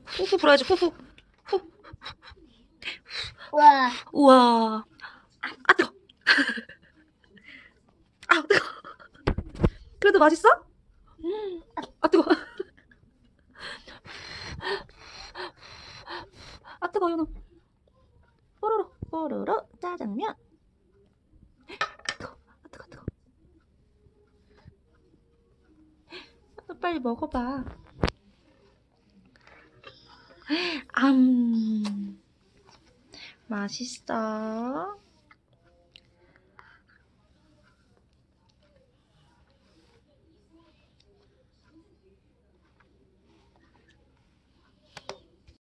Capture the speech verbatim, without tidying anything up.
후후 불어야지. 후후. 후. 와. 우와. 아 뜨거. 아 뜨거. 그래도 맛있어? 아 뜨거. 아 뜨거 연우. 뽀로로 뽀로로 짜장면. 뜨거. 아 뜨거 뜨거. 빨리 먹어봐. 암. 맛있어.